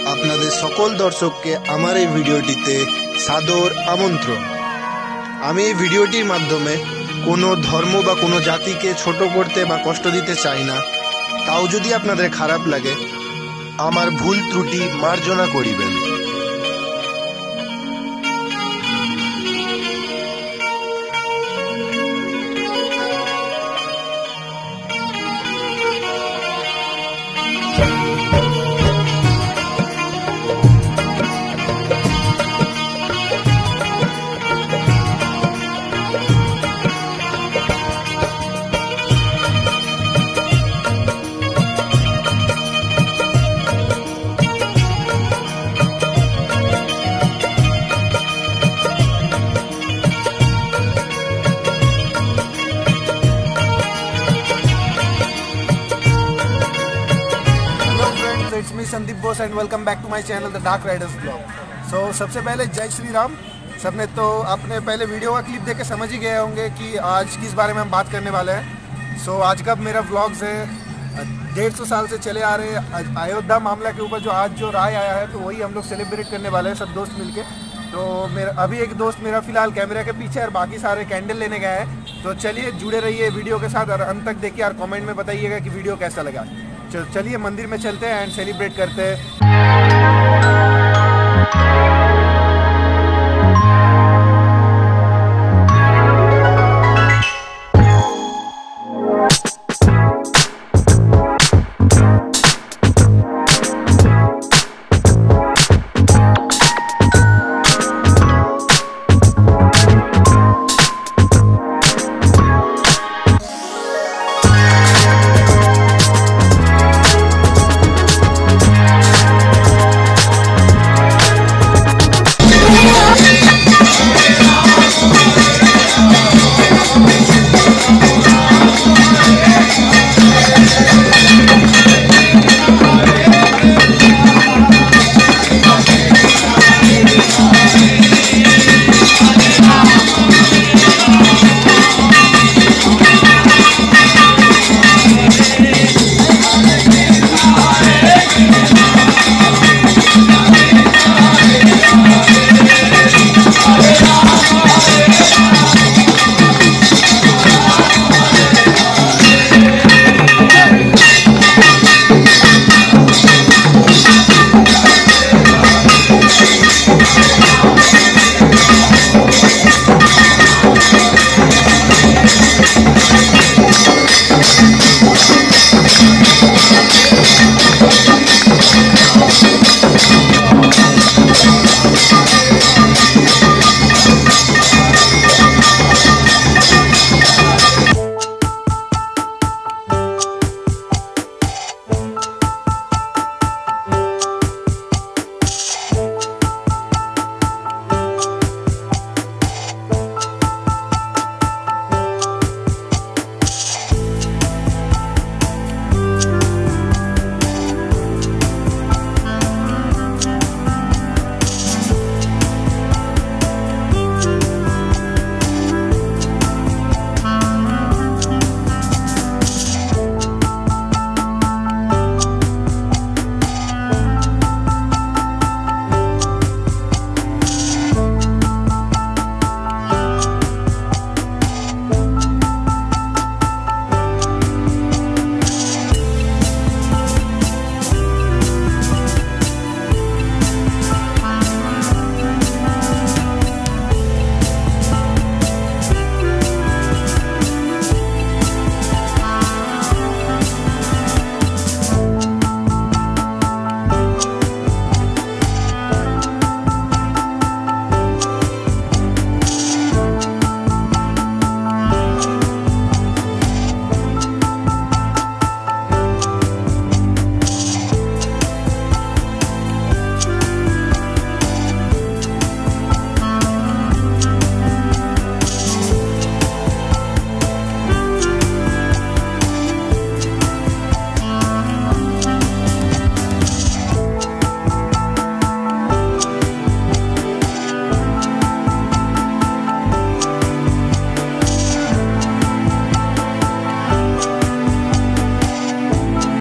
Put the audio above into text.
আপনাদের সকল দর্শককে আমার এই ভিডিওটিতে সাদর আমন্ত্রণ। আমি এই ভিডিওটির মাধ্যমে কোনো ধর্ম বা কোনো জাতিকে ছোট করতে বা কষ্ট দিতে চাই না। তাও যদি আপনাদের খারাপ লাগে, আমার ভুল ত্রুটি মার্জনা করিবেন। It's me Sandeep Bose and welcome back to my channel the dark riders vlog. So सबसे पहले जय श्री राम। सबने तो आपने पहले वीडियो का क्लिप देख के समझ ही गए होंगे कि आज किस बारे में हम बात करने वाले हैं। सो आज का मेरा व्लॉग्स है 150 साल से चले आ रहे अयोध्या मामला के ऊपर जो आज जो राय आया है, तो वही हम लोग सेलिब्रेट करने वाले हैं सब दोस्त मिलके। तो मेरा अभी एक दोस्त मेरा फिलहाल कैमरा के पीछे और बाकी सारे कैंडल लेने गए हैं। तो चलिए जुड़े रहिए वीडियो के साथ और अंत तक देखिए और कमेंट में बताइएगा कि वीडियो कैसा लगा। चलिए मंदिर में चलते हैं एंड सेलिब्रेट करते हैं।